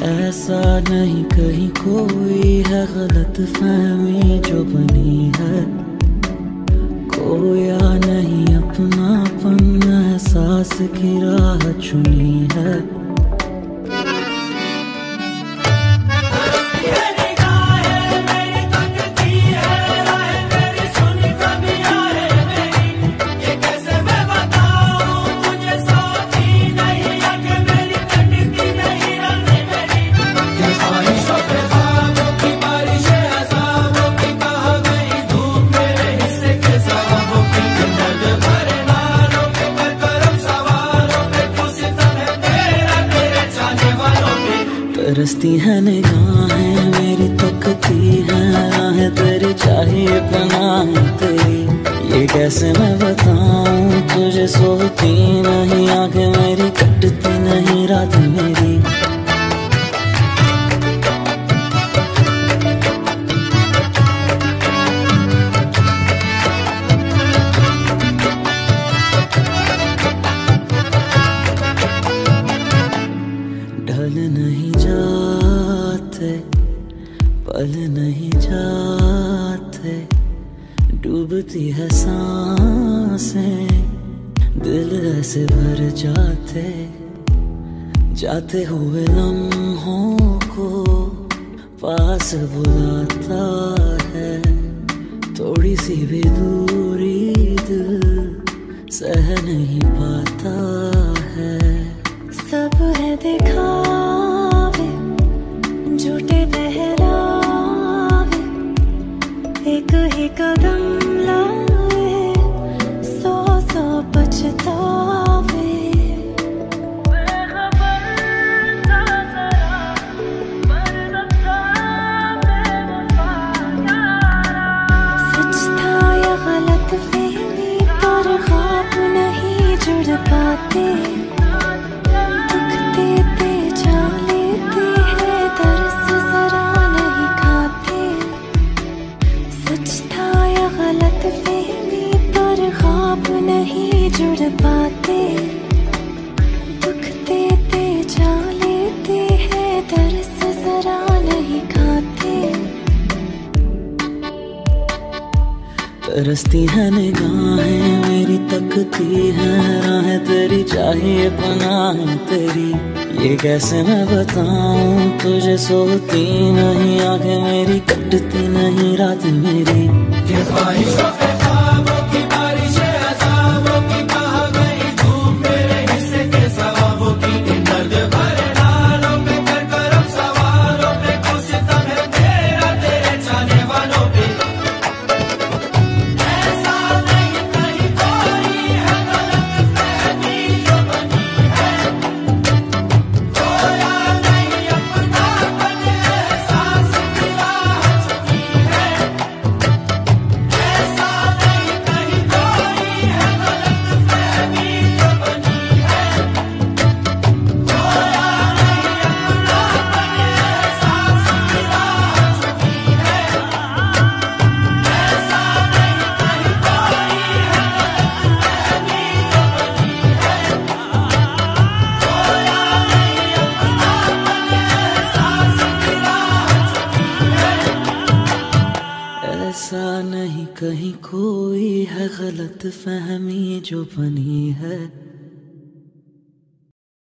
ऐसा नहीं कहीं कोई है गलत फहमी जो बनी है, खोया नहीं अपनापन एहसास की राह चुनी है। तरसती है निगाहें मेरी, तकती है राहें तेरी, चाहिए पनाह तेरी। ये कैसे मैं बताऊं तुझे, सोती नहीं आंखें मेरी, कटती नहीं रात मेरी। ढल नहीं जाते पल नहीं जाते, डूबती है सांसें दिल ऐसे भर जाते, जाते हुए लम्हों को पास बुलाता है। थोड़ी सी भी दूरी दिल सह नहीं पाता है। सब है दिखावे झूठे बहलावे, एक ही कदम लाए 100 पछतावे। सच था या गलत फहमी, पर ख्वाब नहीं जुड़ पाते। नहीं जुड़ पाते, दुख देते जा लेते हैं, दर्द जरा नहीं खाते। तरसती है निगाहें मेरी, तकती है राहें तेरी, चाहिए पनाह तेरी। ये कैसे मैं बताऊं तुझे, सोती नहीं आंखें मेरी, कटती नहीं रात मेरी। ऐसा नहीं कहीं कोई है गलत फहमी जो बनी है।